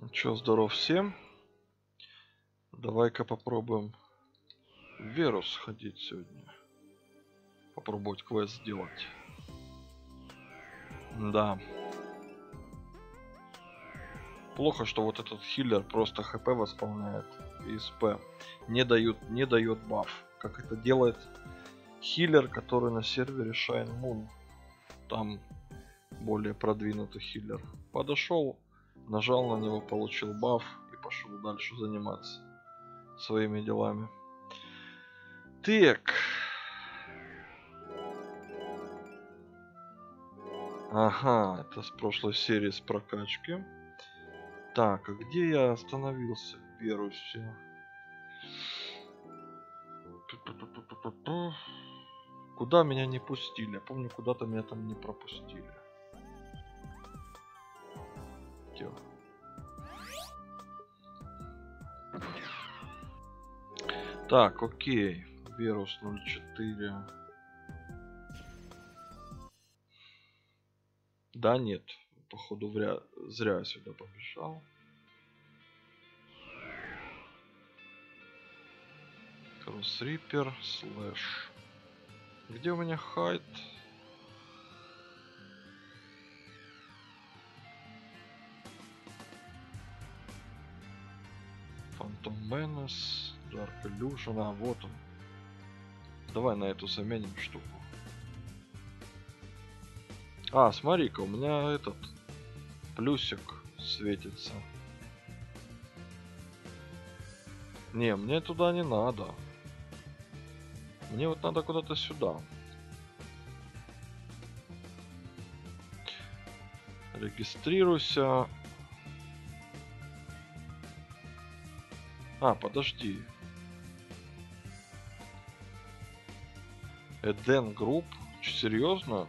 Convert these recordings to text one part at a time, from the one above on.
Чё, здоров всем. Давай-ка попробуем в Веру сходить сегодня. Попробовать квест сделать. Да. Плохо, что вот этот хиллер просто хп восполняет и СП. Не дает баф. Как это делает хиллер, который на сервере Shine Moon. Там более продвинутый хиллер. Подошел, нажал на него, получил баф и пошел дальше заниматься своими делами. Так. Ага, это с прошлой серии с прокачки. Так, а где я остановился в Верусе? Куда меня не пустили? Я помню, куда-то меня там не пропустили. Где? Так, окей. Верус 04. Да, нет. Походу, зря я сюда побежал. Кросс-риппер, слэш. Где у меня хайт? Phantom Menace, Dark Illusion, а вот он. Давай на эту заменим штуку. А, смотри-ка, у меня этот плюсик светится. Не, мне туда не надо. Мне вот надо куда-то сюда. Регистрируйся. А, подожди. Eden Group? Серьезно?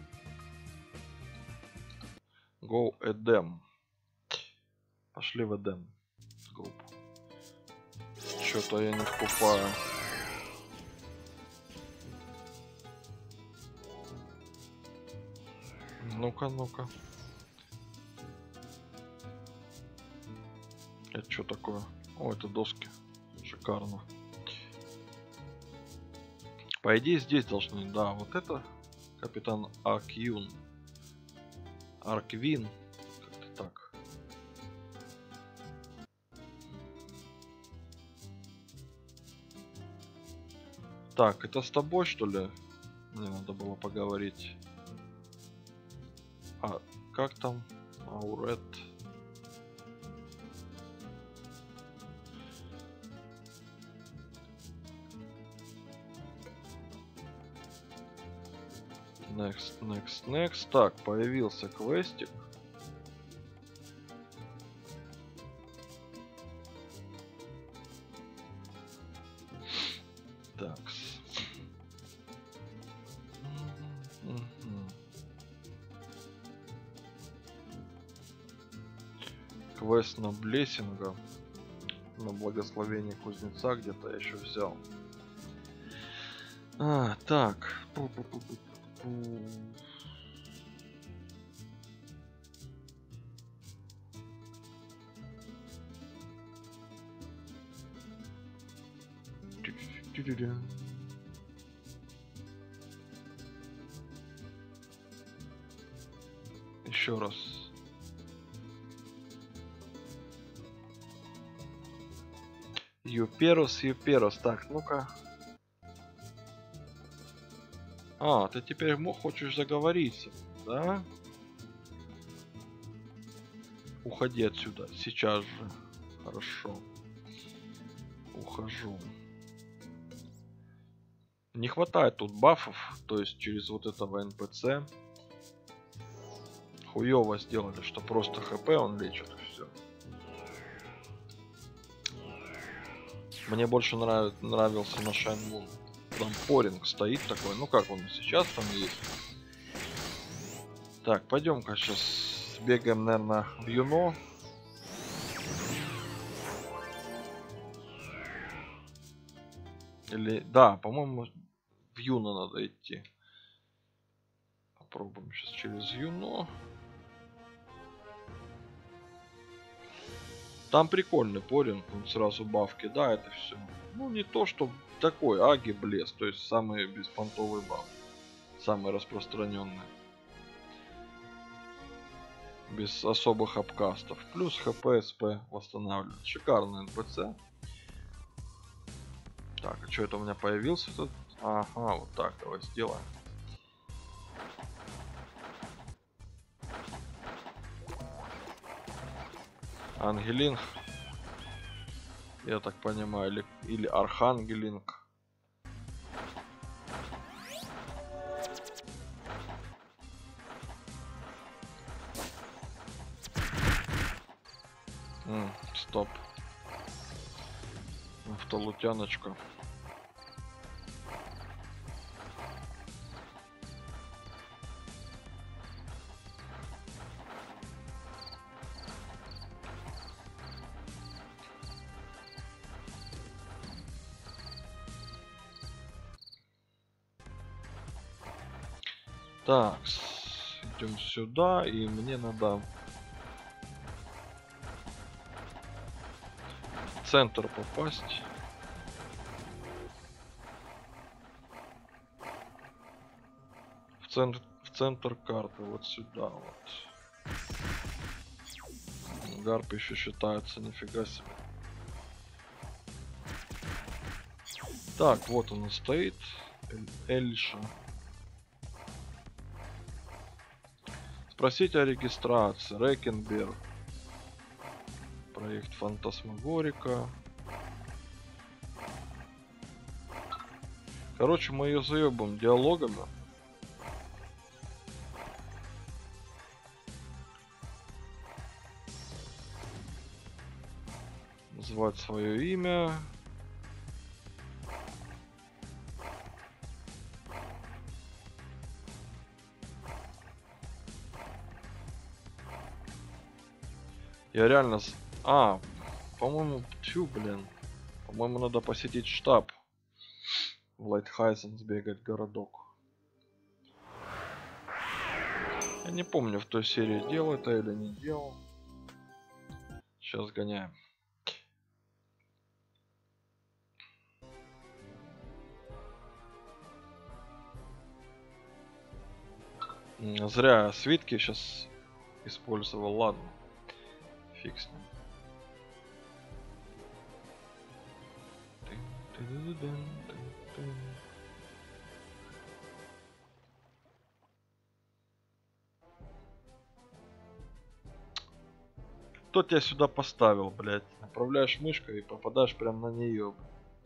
Go Edem. Пошли в Edem Group. Что-то я не вкупаю. Ну-ка, ну-ка. Это что такое? О, это доски. Шикарно. По идее здесь должны, да, вот это капитан Акьюн. Арквин. Как-то так. Так, это с тобой, что ли? Мне надо было поговорить. А, как там? Аурет. Next. Так, появился квестик. Так. Квест на блессинга. На благословение кузнеца где-то я еще взял. А, так. Еще раз. Юперус. Так, ну-ка. А, ты теперь хочешь заговориться, да? Уходи отсюда, сейчас же. Хорошо. Ухожу. Не хватает тут бафов, то есть через вот этого НПЦ. Хуёво сделали, что просто ХП он лечит и все. Мне больше нравился на Shine Moon. Там поринг стоит такой, ну как он сейчас там есть. Так, пойдем-ка сейчас сбегаем, наверное, в Юно. Или, да, по-моему, в Юно надо идти. Попробуем сейчас через Юно. Там прикольный поринг, он сразу баф кидает и все. Ну не то, что такой аги блес, то есть самый беспонтовый баф. Самый распространенный. Без особых обкастов. Плюс хп, СП восстанавливает. Шикарный НПЦ. Так, а что это у меня появился тут? Ага, вот так, давай сделаем. Ангелинг. Я так понимаю, или Архангелинг. Стоп. Автолутяночка. Так, идем сюда, и мне надо в центр попасть. В центр карты, вот сюда вот. Гарп еще считается, нифига себе. Так, вот он стоит. Эльша. Спросить о регистрации. Рекенберг. Проект Фантасмагорика. Короче, мы ее заебываем диалогами. Назвать свое имя. Я реально... по-моему, блин. По-моему, надо посетить штаб. В Лайтхайзен сбегать городок. Я не помню, в той серии делал это или не делал. Сейчас гоняем. Зря свитки сейчас использовал, ладно. Фиг с ним. Кто тебя сюда поставил, блядь? Направляешь мышкой и попадаешь прямо на нее.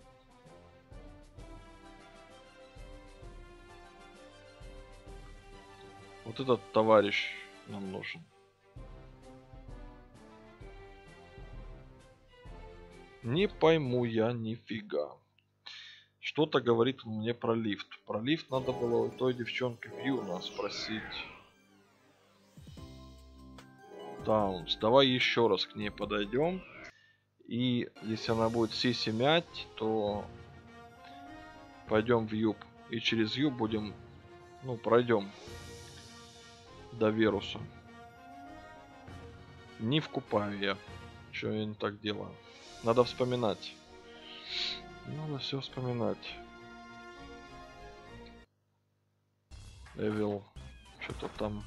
Вот этот товарищ нам нужен. Не пойму я нифига. Что-то говорит он мне про лифт. Про лифт надо было у той девчонки Юна спросить. Таунс. Давай еще раз к ней подойдем. И если она будет сиси мять, то пойдем в юб. И через юб будем, пройдем до Веруса. Не вкупаю я. Что я не так делаю? Надо вспоминать. Надо все вспоминать. Эвил. Что-то там.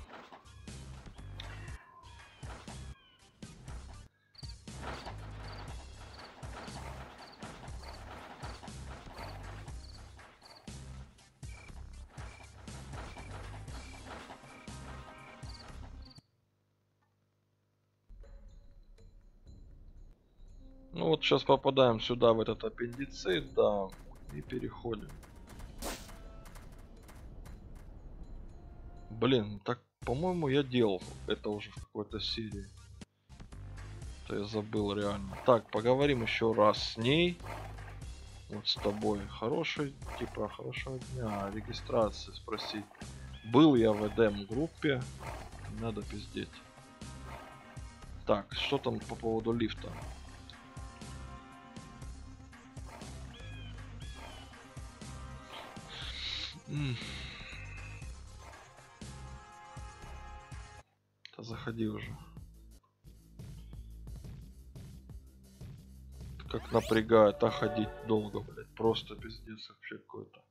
Ну вот сейчас попадаем сюда, в этот аппендицит, да, и переходим. Блин, так, по-моему, я делал это уже в какой-то серии. То я забыл реально. Так, поговорим еще раз с ней. Вот с тобой. Хорошего дня. Регистрации спросить. Был я в Эдем группе. Надо пиздеть. Так, что там по поводу лифта? Да заходи уже. Как напрягает, а ходить долго, блядь. Просто пиздец вообще какой-то.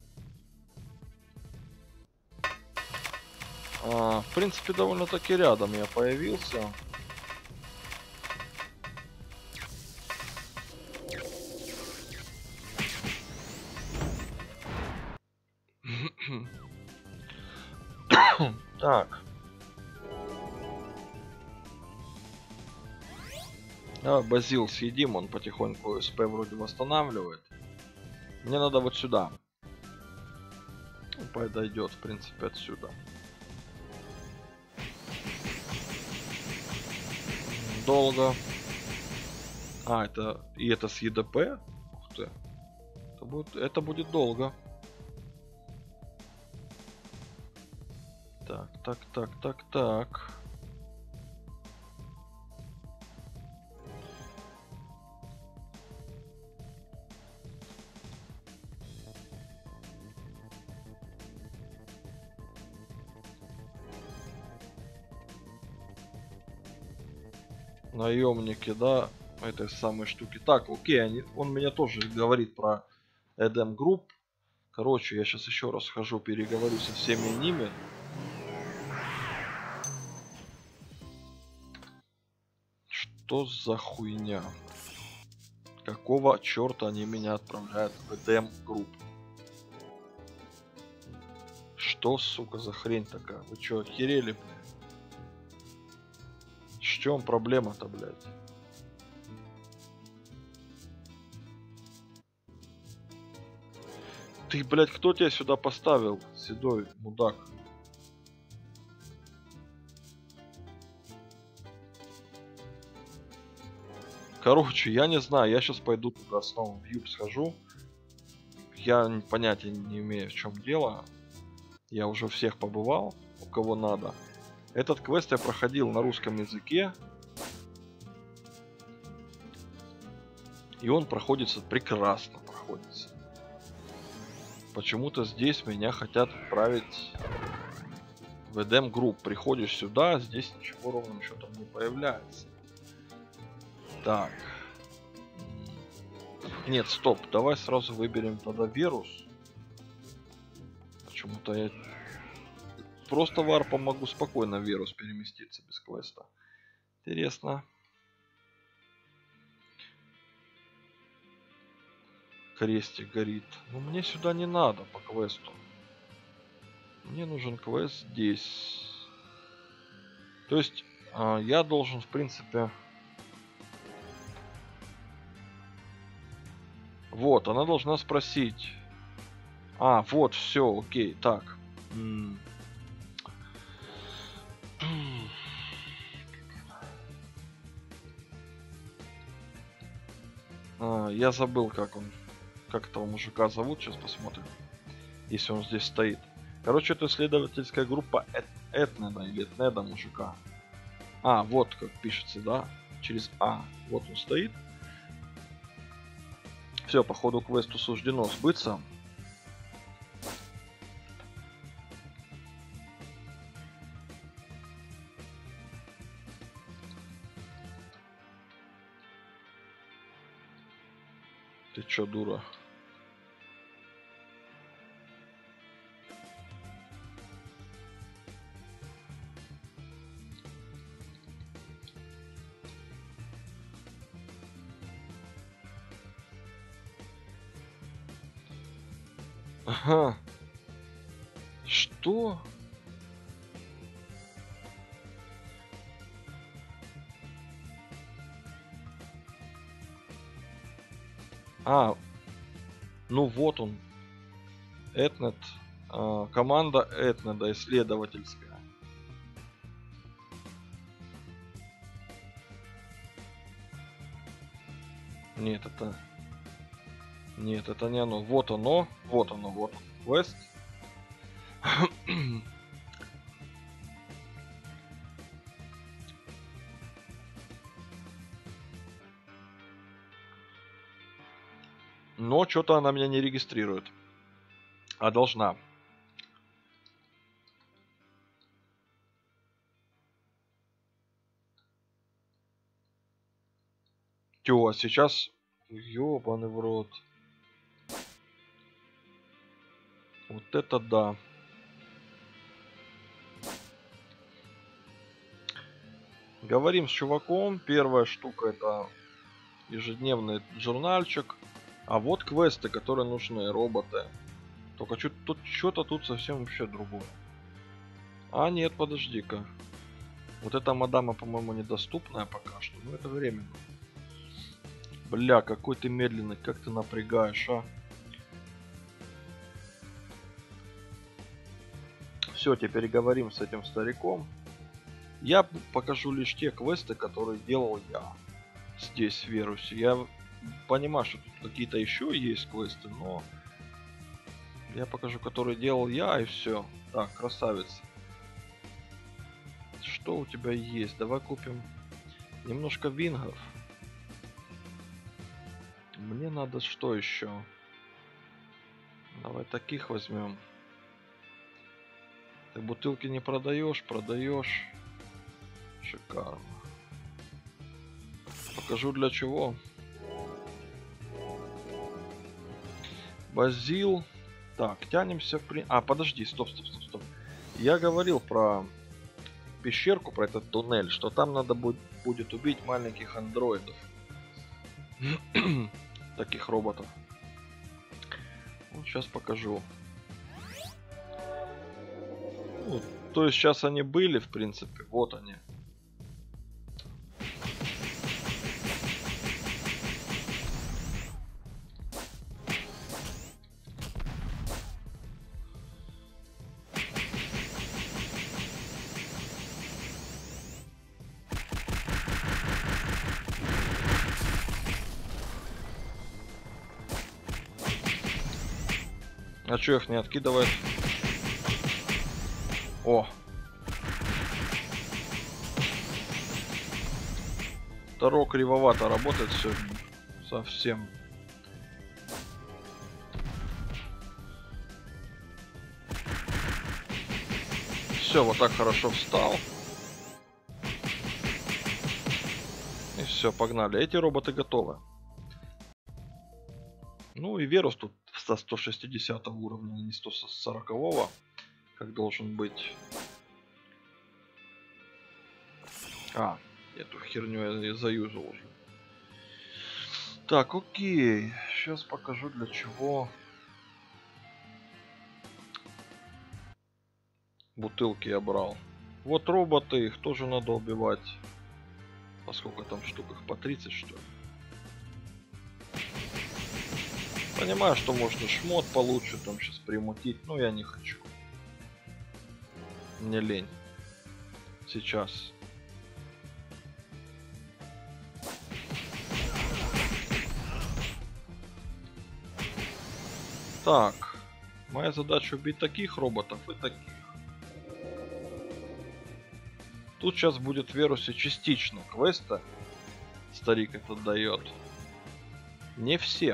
В принципе, довольно-таки рядом я появился. Так. Базил съедим, он потихоньку СП вроде восстанавливает. Мне надо вот сюда. Подойдет, в принципе, отсюда. Долго. Это с ЕДП? Ух ты. Это будет долго. Так. Наемники, да, этой самой штуки. Так, окей, он меня тоже говорит про Эдем Групп. Короче, я сейчас еще раз схожу, переговорю со всеми ними. Что за хуйня? Какого черта они меня отправляют в Эдем Групп? Что, сука, за хрень такая? Вы чё, охерели, блядь? В чем проблема-то, блядь? Ты, блядь, кто тебя сюда поставил, седой мудак? Короче, я не знаю, я сейчас пойду туда снова в Юб схожу. Я понятия не имею, в чем дело. Я уже всех побывал, у кого надо. Этот квест я проходил на русском языке. И он проходится прекрасно, проходится. Почему-то здесь меня хотят отправить в Эдем Групп. Приходишь сюда, здесь ничего ровным счетом не появляется. Так. Нет, стоп, давай сразу выберем тогда вирус. Почему-то я просто варпом могу спокойно в вирус переместиться без квеста. Интересно. Крестик горит. Но мне сюда не надо по квесту. Мне нужен квест здесь. То есть я должен, в принципе... Вот, она должна спросить. Вот, все, окей, так. Я забыл, как этого мужика зовут, сейчас посмотрим. Если он здесь стоит. Короче, это исследовательская группа Этнеда или Этнеда мужика. Вот как пишется, да? Через А. Вот он стоит. Все, походу квесту суждено сбыться. Ты чё, дура? Ага. Что? Ну вот он. Этнет. Команда Этнеда исследовательская. Нет, это... Нет, это не оно. Вот оно. Вот оно, вот. Квест. Но что-то она меня не регистрирует. А должна. Тё, а сейчас Ёбаный в рот. Вот это да. Говорим с чуваком. Первая штука это ежедневный журнальчик. А вот квесты, которые нужны, роботы. Только что-то тут совсем вообще другое. А нет, подожди-ка. Вот эта мадама, по-моему, недоступная пока что. Ну это временно. Бля, какой ты медленный, как ты напрягаешь, а. Все, теперь говорим с этим стариком. Я покажу лишь те квесты, которые делал я здесь в Верусе. Я понимаю, что тут какие-то еще есть квесты, но я покажу, которые делал я, и все. Так, красавец. Что у тебя есть? Давай купим немножко вингов. Мне надо что еще? Давай таких возьмем. Ты бутылки не продаешь, продаешь. Шикарно. Покажу для чего. Базил. Так, тянемся в подожди, стоп. Я говорил про пещерку, про этот туннель, что там надо будет убить маленьких андроидов. Таких роботов. Вот сейчас покажу. Ну, то есть сейчас они были, в принципе, вот они. А чё их не откидывает? О! Таро кривовато работает сегодня. Совсем. Все, вот так хорошо встал. И все, погнали. Эти роботы готовы. Ну и Верус тут со 160 уровня, не 140, как должен быть. Эту херню я заюзал уже. Так, окей. Сейчас покажу для чего. Бутылки я брал. Вот роботы, их тоже надо убивать. По сколько там штук? Их по 30, что ли? Понимаю, что можно шмот получше там сейчас примутить, но я не хочу. Мне лень. Сейчас. Так. Моя задача убить таких роботов и таких. Тут сейчас будет в Верусе частично квеста. Старик этот дает. Не все.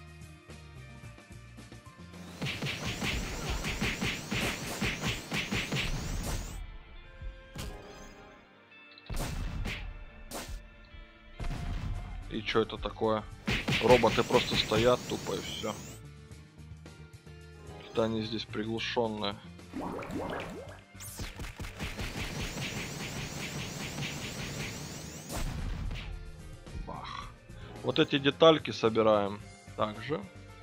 И что это такое? Роботы просто стоят тупо и все. Это они здесь приглушенные. Бах. Вот эти детальки собираем также.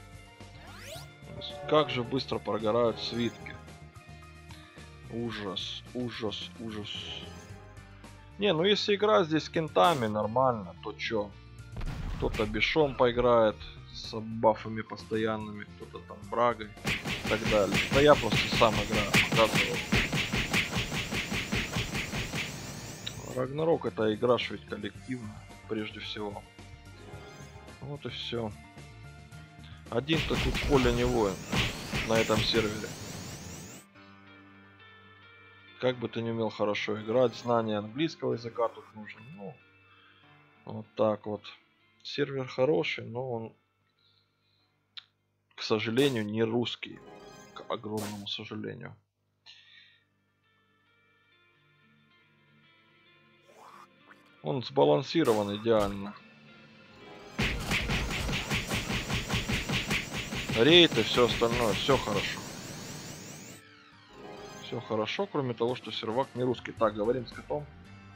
Как же быстро прогорают свитки. Ужас, ужас, ужас. Не, ну если играть здесь с кентами нормально, то чё? Кто-то бешом поиграет с бафами постоянными, кто-то там брагой и так далее. Да я просто сам играю, показываю. Рагнарок это игра ж ведь коллективно, прежде всего. Вот и все. Один-то тут в поле не воин на этом сервере. Как бы ты не умел хорошо играть, знание английского языка тут нужно. Ну, вот так вот. Сервер хороший, но он, к сожалению, не русский. К огромному сожалению. Он сбалансирован идеально. рейд и все остальное. Все хорошо. Все хорошо, кроме того, что сервак не русский. Так, говорим с котом.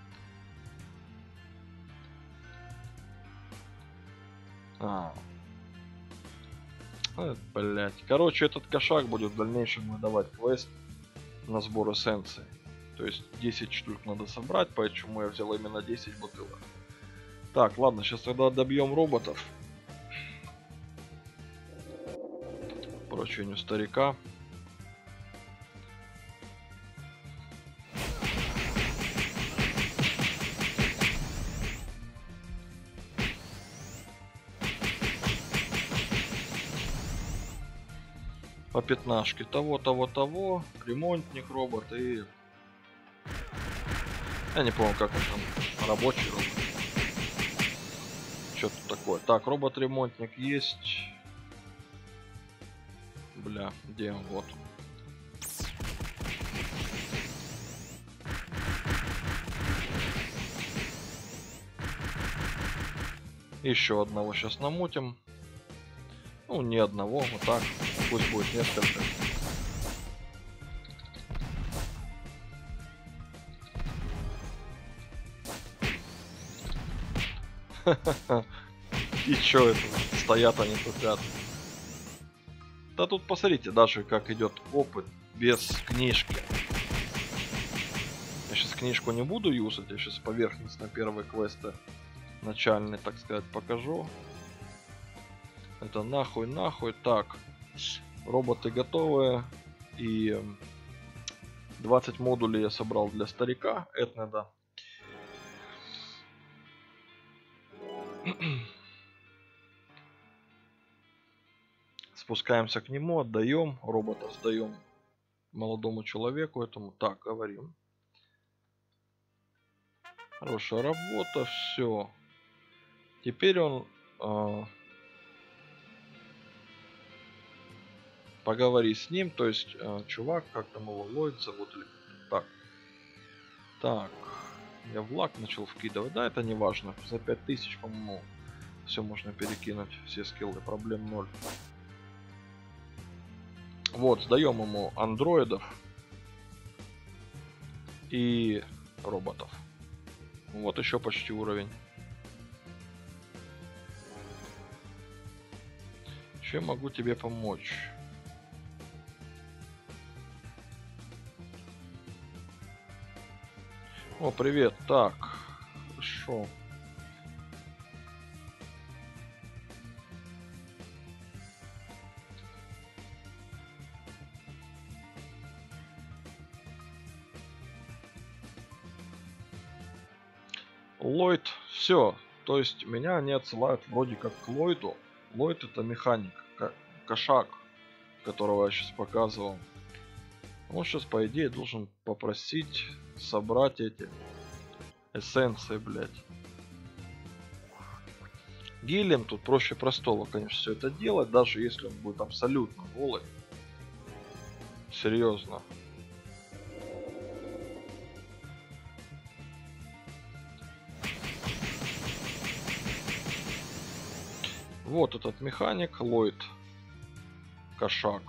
Блять. Короче, этот кошак будет в дальнейшем выдавать квест на сбор эссенции. То есть 10 штук надо собрать, поэтому я взял именно 10 бутылок. Так, ладно, сейчас тогда добьем роботов. Поручению старика. По пятнашке. Того. Ремонтник робот и... Я не помню, как он там. Рабочий робот. Что тут такое? Так, робот-ремонтник есть. Бля, где он? Вот. Еще одного сейчас намутим. Ну, не одного, вот так. Пусть будет несколько. И чё это? Стоят они тупят. Да тут посмотрите, даже как идет опыт без книжки. Я сейчас книжку не буду юзать, я сейчас поверхностно первые квесты начальные, так сказать, покажу. Это нахуй. Так, роботы готовы. И 20 модулей я собрал для старика Этнеда. Спускаемся к нему, отдаем, робота сдаем молодому человеку этому. Так, говорим. Хорошая работа, все. Теперь он поговори с ним, то есть чувак, как там его, Ллойд зовут или так. Так, я в лак начал вкидывать, да, это не важно. За 5000, по-моему, все можно перекинуть, все скиллы, проблем 0. Вот, сдаем ему андроидов и роботов. Вот еще почти уровень. Чем могу тебе помочь? О, привет. Так, хорошо. Ллойд, все. То есть меня они отсылают вроде как к Ллойду. Ллойд это механик, кошак, которого я сейчас показывал. Он сейчас, по идее, должен попросить собрать эти эссенции, блядь. Гелием тут проще простого, конечно, все это делать, даже если он будет абсолютно голый. Серьезно. Вот этот механик, Ллойд. Кошак.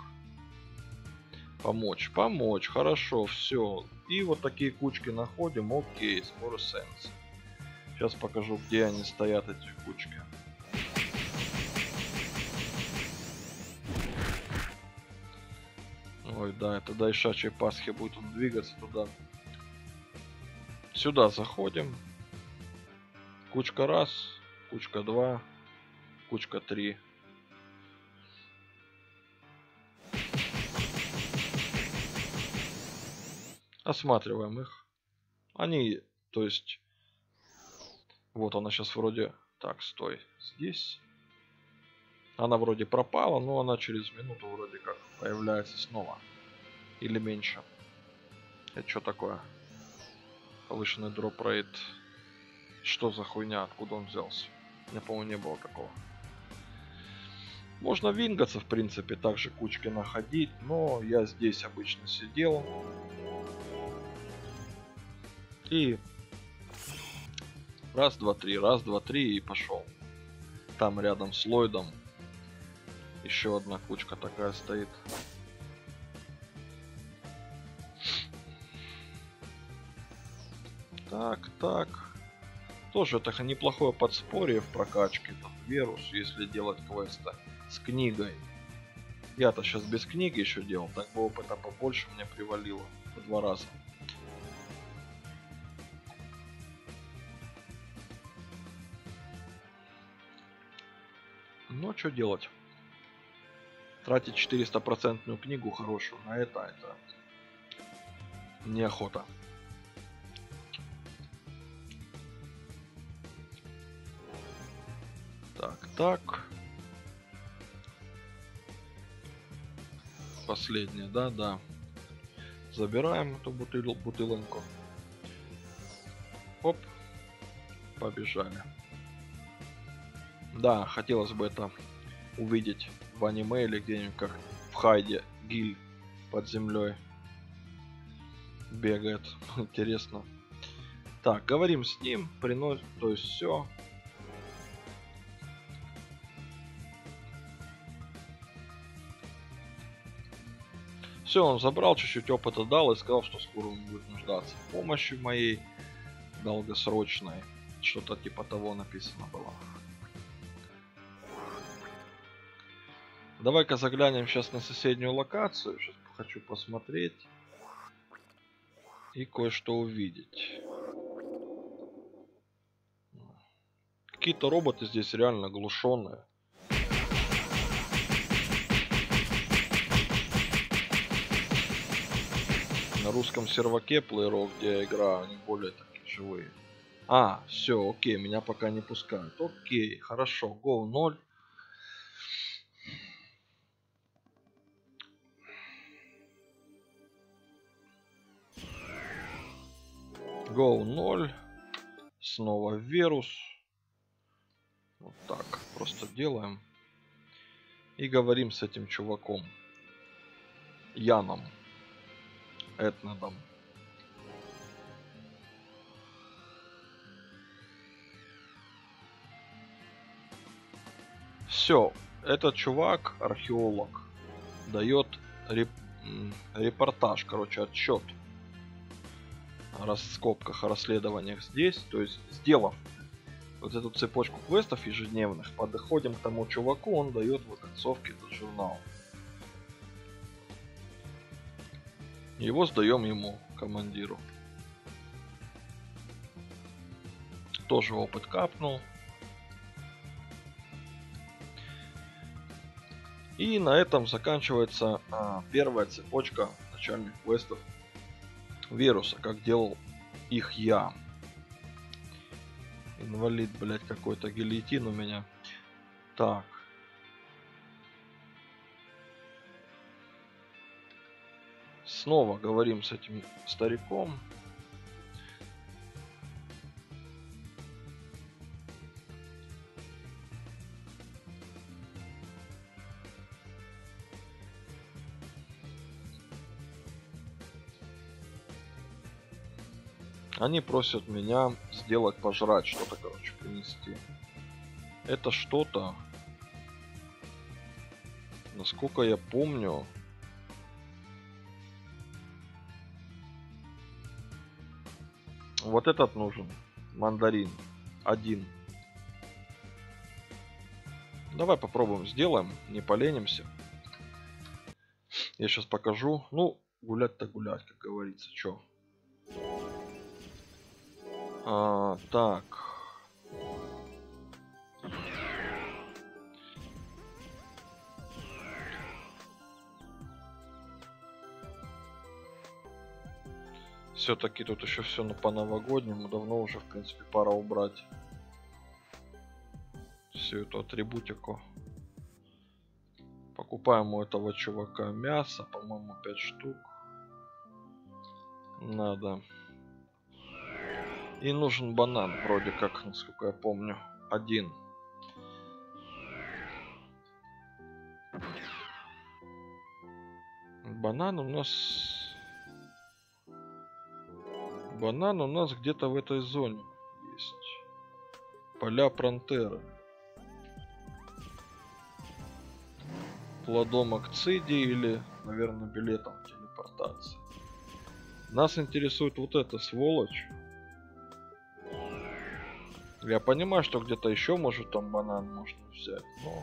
Помочь, хорошо, все. И вот такие кучки находим, окей, сбор эссенций. Сейчас покажу, где они стоят, эти кучки. Ой, да, это до Ишачьей Пасхи будет он двигаться туда. Сюда заходим. Кучка раз, кучка 2, кучка 3. Осматриваем их. Они, то есть, вот она сейчас вроде... Так, стой, здесь. Она вроде пропала, но она через минуту вроде как появляется снова. Или меньше. Это что такое? Повышенный дроп рейт. Что за хуйня? Откуда он взялся? Я, по-моему, не было такого. Можно вингаться, в принципе, также кучки находить. Но я здесь обычно сидел. И раз, два, три и пошел. Там рядом с Ллойдом Еще одна кучка такая стоит. Так. Тоже это неплохое подспорье в прокачке. Там, Верус, если делать квесты с книгой. Я-то сейчас без книги еще делал, так бы опыта побольше мне привалило в 2 раза. Ну, что делать? Тратить 400% книгу хорошую на это неохота. Так. Последняя, да. Забираем эту бутылоньку. Оп. Побежали. Да, хотелось бы это увидеть в аниме или где-нибудь, как в Хайде Гиль под землей бегает. Интересно. Так, говорим с ним, приносит, то есть все. Все, он забрал, чуть-чуть опыта дал и сказал, что скоро он будет нуждаться в помощи моей долгосрочной. Что-то типа того написано было. Давай-ка заглянем сейчас на соседнюю локацию. Сейчас хочу посмотреть и кое-что увидеть. Какие-то роботы здесь реально глушенные. На русском серваке Playrock, где я играю, они более такие живые. Все, окей, меня пока не пускают. Окей, хорошо, Go 0. Go 0. Снова Верус. Вот так, просто делаем. И говорим с этим чуваком. Яном. Этнодом. Все, этот чувак, археолог, дает репортаж, короче, отчет о раскопках, о расследованиях здесь. То есть, сделав вот эту цепочку квестов ежедневных, подходим к тому чуваку, он дает в концовке этот журнал. Его сдаем ему, командиру. Тоже опыт капнул. И на этом заканчивается первая цепочка начальных квестов Веруса, как делал их я. Инвалид, блять, какой-то, гильотин у меня. Так. Снова говорим с этим стариком. Они просят меня сделать пожрать, что-то, короче, принести. Это что-то, насколько я помню, вот этот нужен. Мандарин. 1. Давай попробуем, сделаем, не поленимся. Я сейчас покажу. Ну, гулять-то гулять, как говорится, чё. Так. Все-таки тут еще все по новогоднему. Давно уже, в принципе, пора убрать всю эту атрибутику. Покупаем у этого чувака мясо, по-моему, 5 штук. Надо. И нужен банан, вроде как, насколько я помню. 1. Банан у нас где-то в этой зоне есть. Поля Пронтеры. кладом Акциди или, наверное, билетом телепортации. Нас интересует вот эта сволочь. Я понимаю, что где-то еще может там банан можно взять, но...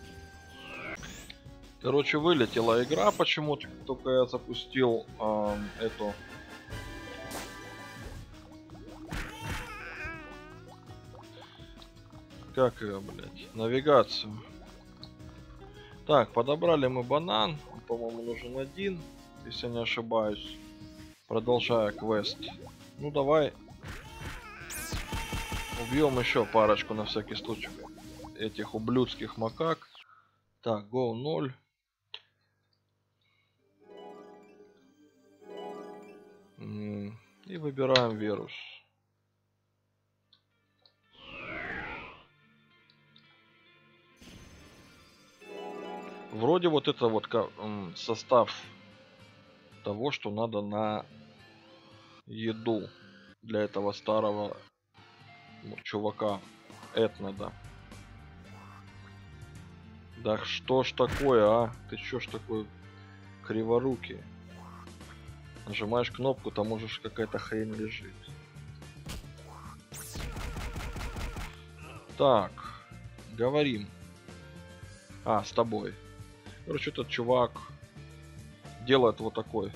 Короче, вылетела игра почему-то, только я запустил эту... Как ее, блядь? Навигацию. Так, подобрали мы банан. Он, по-моему, нужен один, если не ошибаюсь. Продолжая квест. Ну, давай. Убьем еще парочку на всякий случай. Этих ублюдских макак. Так, go 0. И выбираем вирус. Вроде вот это вот состав того, что надо на еду для этого старого чувака Этнода. Да что ж такое, а? Ты чё ж такой криворукий? Нажимаешь кнопку, там можешь какая-то хрень лежит. Так, говорим. А, с тобой. Короче, этот чувак делает вот такой.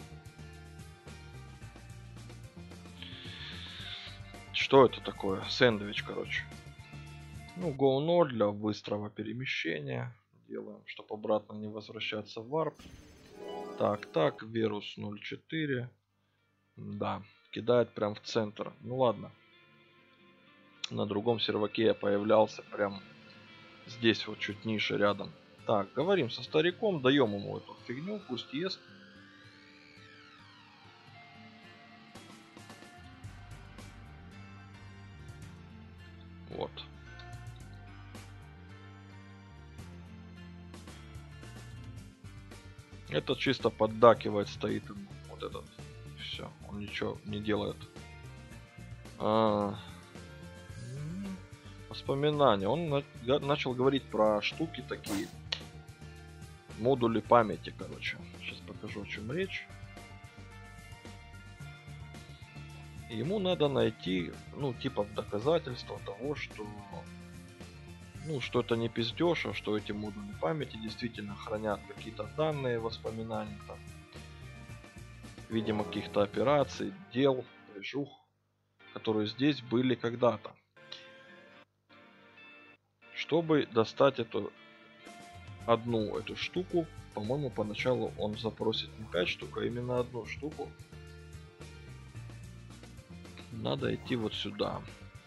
Что это такое? Сэндвич, короче. Ну, Go 0 для быстрого перемещения. Делаем, чтобы обратно не возвращаться в варп. Так, вирус 0.4. Да, кидает прям в центр. Ну ладно. На другом серваке я появлялся прям здесь, вот чуть ниже, рядом. Так, говорим со стариком, даем ему эту фигню, пусть ест. Вот. Это чисто поддакивает, стоит ему вот этот. Все, он ничего не делает. Воспоминания. Он начал говорить про штуки такие. Модули памяти, короче. Сейчас покажу, о чем речь. Ему надо найти, ну, типа доказательства того, что... Ну, что это не пиздеж, а что эти модули памяти действительно хранят какие-то данные, воспоминания, там, видимо, каких-то операций, дел, движух, которые здесь были когда-то. Чтобы достать эту эту штуку, по-моему, поначалу он запросит не 5 штук, а именно одну штуку. Надо идти вот сюда.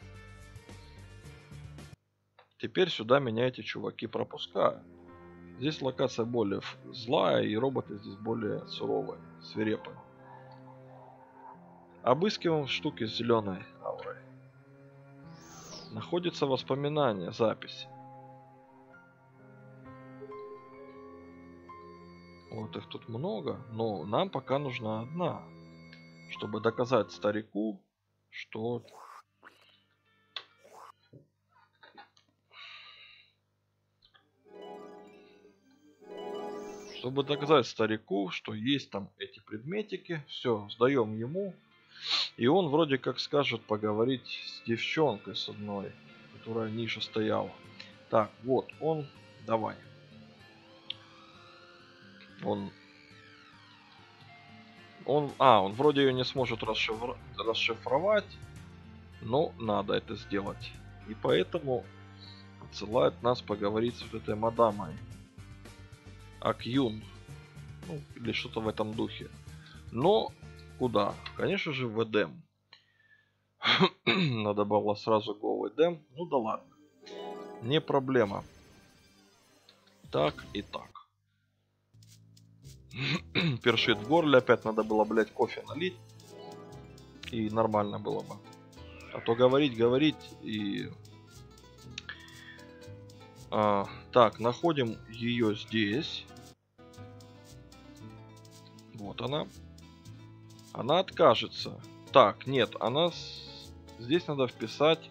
Теперь сюда меня эти чуваки пропускают. Здесь локация более злая, и роботы здесь более суровые, свирепые. Обыскиваем штуки с зеленой аурой. Находится воспоминание, запись. Вот их тут много, но нам пока нужна одна, чтобы доказать старику, что... Чтобы доказать старику, что есть там эти предметики, все, сдаем ему. И он вроде как скажет поговорить с девчонкой с одной, которая ниже стояла. Так, вот он, давай. Он вроде ее не сможет расшифровать, но надо это сделать. И поэтому отсылает нас поговорить с вот этой мадамой. Акюн. Ну, или что-то в этом духе. Но куда? Конечно же в Эдем. Надо было сразу go в Эдем. Ну да ладно. Не проблема. Так и так. Першит в горле. Опять надо было, блять, кофе налить. И нормально было бы. А то говорить и... так, находим ее здесь. Вот она. Она откажется. Так, нет, она... Здесь надо вписать...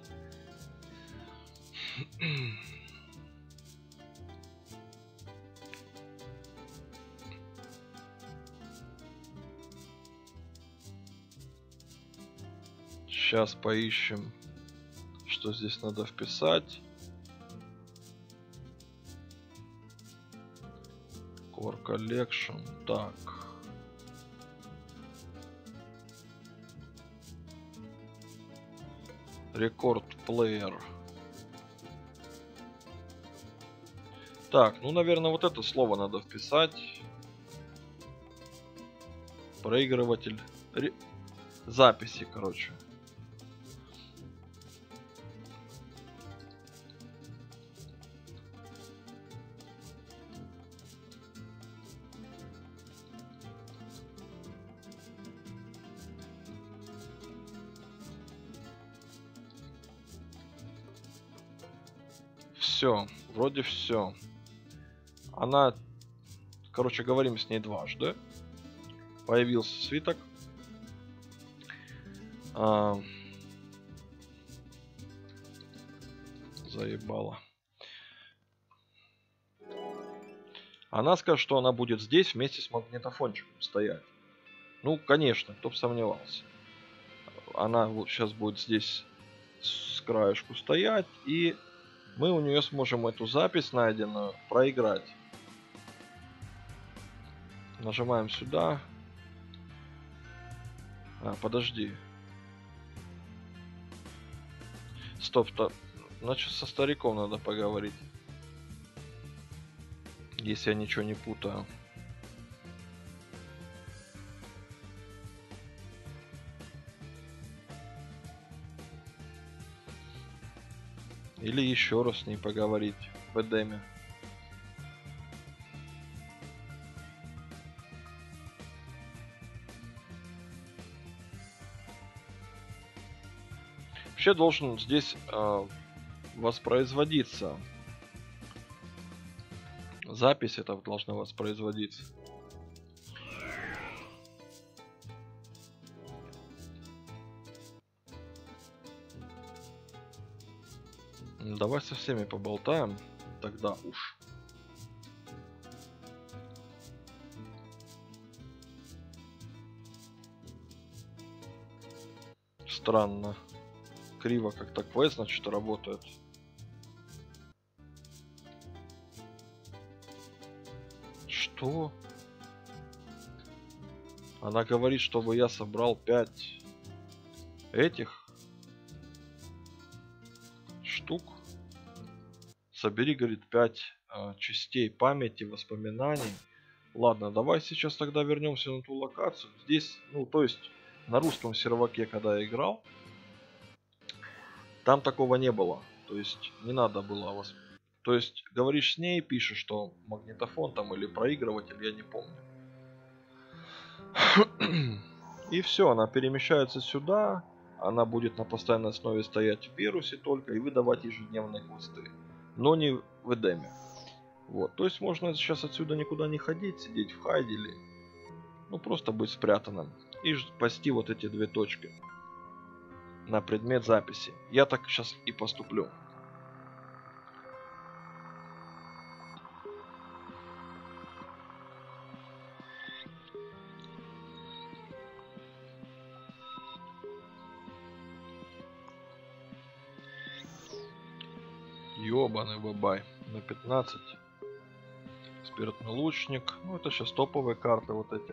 Сейчас поищем, что здесь надо вписать. Core Collection. Так. Record Player. Так, ну, наверное, вот это слово надо вписать. Проигрыватель. Записи, короче. Все, вроде все. Она, короче, говорим с ней дважды. Появился свиток. Заебала. Она скажет, что она будет здесь вместе с магнитофончиком стоять. Ну, конечно, кто бы сомневался. Она вот сейчас будет здесь с краешку стоять, и мы у нее сможем эту запись найденную проиграть. Нажимаем сюда. Подожди. Стоп-то. Значит, со стариком надо поговорить. Если я ничего не путаю. Или еще раз с ней поговорить в Эдеме. Вообще должен здесь воспроизводиться. Запись эта должна воспроизводиться. Давай со всеми поболтаем. Тогда уж. Странно. Криво как-то квест, значит, работает. Что? Она говорит, чтобы я собрал 5 этих штук. Собери, говорит, 5 частей памяти, воспоминаний. Ладно, давай сейчас тогда вернемся на ту локацию. Здесь, ну, то есть, на русском серваке, когда я играл, там такого не было. То есть, не надо было вас... То есть, говоришь с ней, пишешь, что магнитофон там или проигрыватель, я не помню. И все, она перемещается сюда. Она будет на постоянной основе стоять в вирусе только и выдавать ежедневные квесты. Но не в Эдеме. Вот, то есть можно сейчас отсюда никуда не ходить, сидеть в хайде или... Ну, просто быть спрятанным. И пасти вот эти 2 точки. На предмет записи. Я так сейчас и поступлю. Ёбаный бабай. На 15. Спиртный лучник. Ну, это сейчас топовые карты вот эти.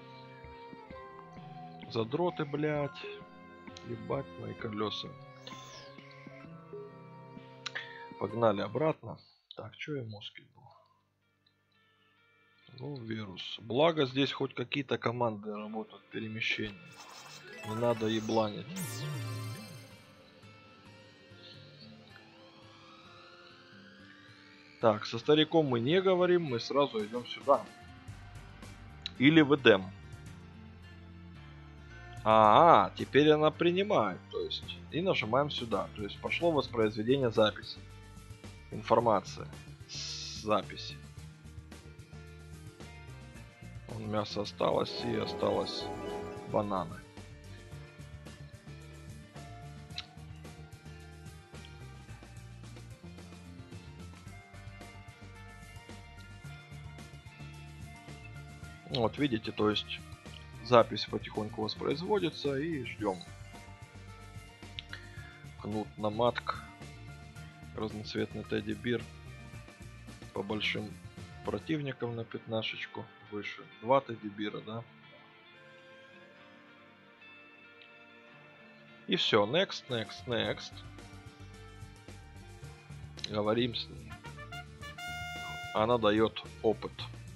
Задроты, блядь. Ебать мои колеса. Погнали обратно. Так, что я ему скинул? Ну, вирус. Благо здесь хоть какие-то команды работают перемещения. Не надо ебланить. Так, со стариком мы не говорим, мы сразу идем сюда. Или в Эдем. Теперь она принимает, то есть, и нажимаем сюда. То есть пошло воспроизведение записи. Информация с записи. Мясо осталось и осталось бананы. Вот видите, то есть запись потихоньку воспроизводится и ждем. кнут на матк. Разноцветный тедди-бир. По большим противникам на пятнашечку. Выше. 2 тедди-бира, да? И все. Next, next, next. Говорим с ней. Она дает опыт.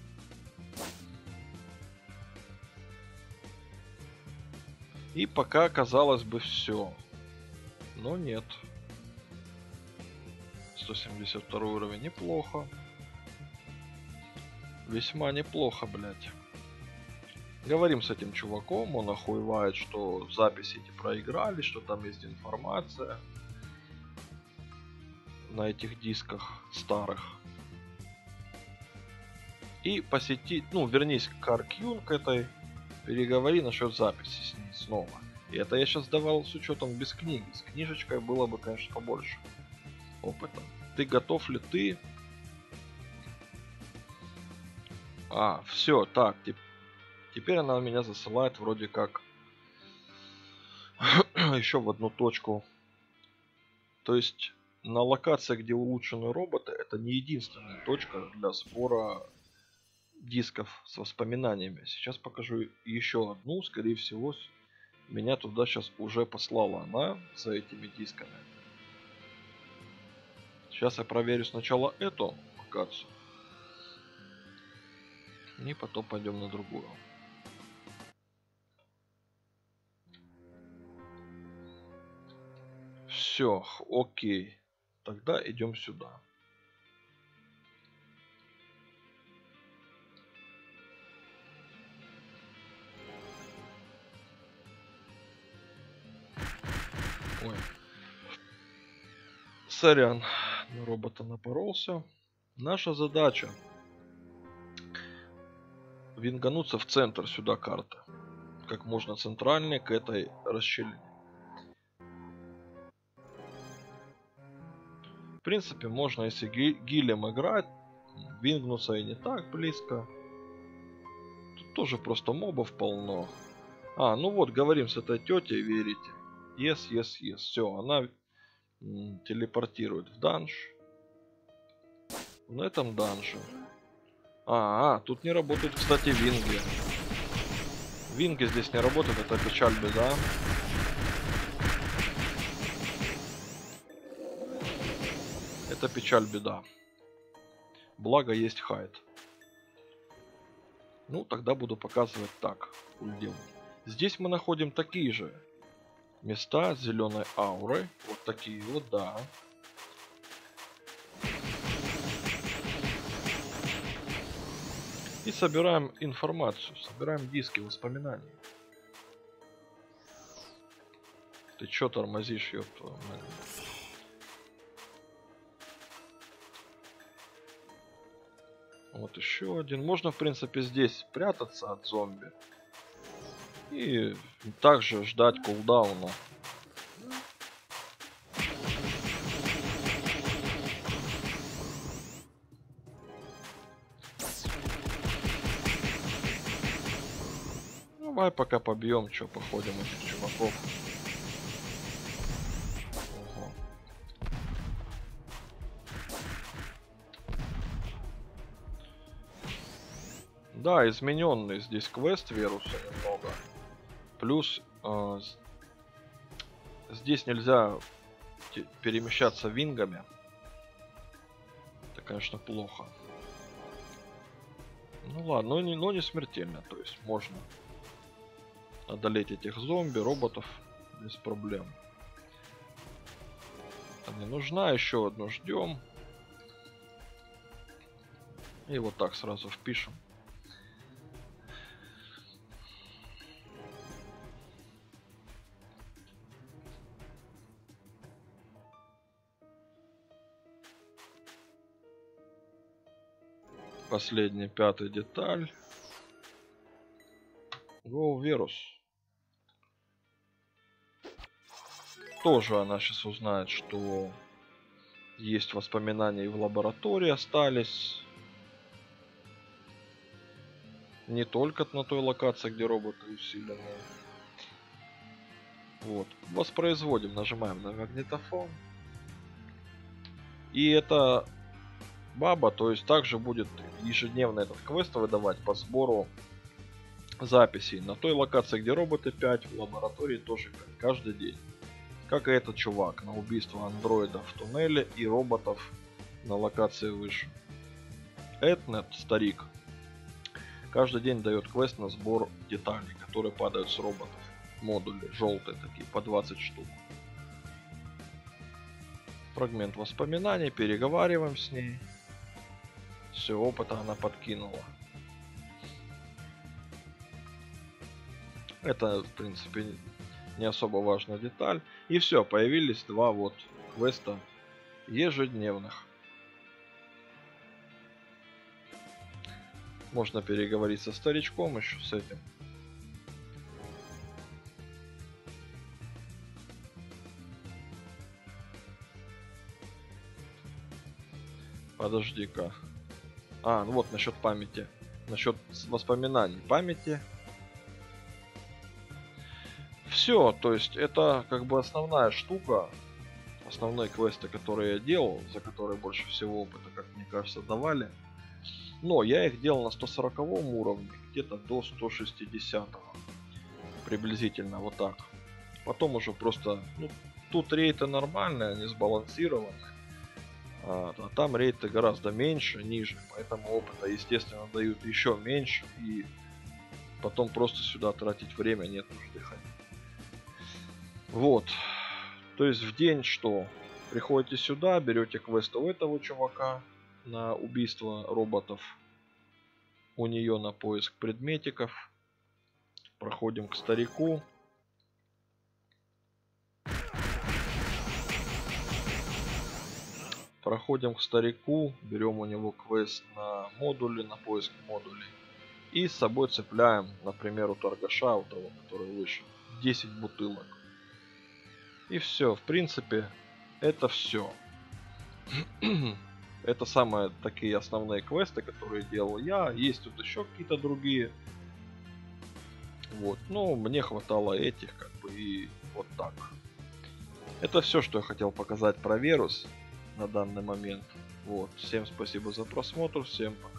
И пока, казалось бы, все. Но нет. 172 уровень. Неплохо. Весьма неплохо, блять. Говорим с этим чуваком. Он охуевает, что записи эти проиграли, что там есть информация на этих дисках старых. И посети, ну, вернись к Аркьюн, к этой, переговори насчет записи с ней снова. И это я сейчас давал с учетом без книги. С книжечкой было бы, конечно, побольше опыта. Ты готов ли ты? Все, так, теперь она меня засылает вроде как еще в одну точку. То есть на локациях, где улучшены роботы, это не единственная точка для сбора дисков с воспоминаниями. Сейчас покажу еще одну. Скорее всего, меня туда сейчас уже послала она за этими дисками. Сейчас я проверю сначала эту локацию. И потом пойдем на другую. Все, окей. Тогда идем сюда. Ой. Сорян, на робота напоролся. Наша задача вингануться в центр сюда карты. Как можно центральнее к этой расщелине. В принципе, можно, если гилем играть, вингнуться и не так близко. Тут тоже просто мобов полно. Ну вот, говорим с этой тетей, верите. Yes, yes, yes. Все, она телепортирует в данж. На этом данже. Тут не работают, кстати, винги. Винги здесь не работают, это печаль, беда. Это печаль, беда. Благо есть хайд. Ну, тогда буду показывать так. Ульдим. Здесь мы находим такие же места с зеленой аурой. Вот такие вот, да. И собираем информацию. Собираем диски воспоминаний. Ты чё тормозишь, ёпта? Вот еще один. Можно, в принципе, здесь прятаться от зомби. И также ждать кулдауна. Давай пока побьем, что походим этих чуваков. Ого. Да, измененный здесь квест вируса немного. Плюс здесь нельзя перемещаться вингами. Это, конечно, плохо. Ну ладно, но не смертельно. То есть можно одолеть этих зомби, роботов без проблем. Не нужна, еще одну ждем. И вот так сразу впишем. Последняя, 5-я деталь. Go вирус. Тоже она сейчас узнает, что есть воспоминания и в лаборатории остались. Не только на той локации, где роботы усиленные. Вот. Воспроизводим, нажимаем на магнитофон. И это баба, то есть также будет ежедневно этот квест выдавать по сбору записей на той локации, где роботы 5, в лаборатории тоже 5, каждый день. Как и этот чувак на убийство андроида в туннеле и роботов на локации выше. Этнет, старик, каждый день дает квест на сбор деталей, которые падают с роботов. Модули желтые такие, по 20 штук. Фрагмент воспоминаний, переговариваем с ней. Все, опыта она подкинула. Это, в принципе, не особо важная деталь. И все, появились два вот квеста ежедневных. Можно переговорить со старичком еще с этим. Подожди-ка. Ну вот насчет памяти. Насчет воспоминаний памяти. Все, то есть это как бы основная штука. Основные квесты, которые я делал, за которые больше всего опыта, как мне кажется, давали. Но я их делал на 140 уровне, где-то до 160. Приблизительно вот так. Потом уже просто, ну, тут рейты нормальные, они сбалансированы. А там рейты гораздо меньше, ниже. Поэтому опыта, естественно, дают еще меньше. И потом просто сюда тратить время нет нужды ходить. Вот. То есть в день что? Приходите сюда, берете квест у этого чувака на убийство роботов. У нее на поиск предметиков. Проходим к старику. Проходим к старику, берем у него квест на модули, на поиск модулей. И с собой цепляем, например, у торгаша, у того, который выше, 10 бутылок. И все, в принципе, это все. Это самые такие основные квесты, которые делал я. Есть тут еще какие-то другие. Вот, но мне хватало этих, как бы, и вот так. Это все, что я хотел показать про Верус на данный момент. Вот, всем спасибо за просмотр, всем пока.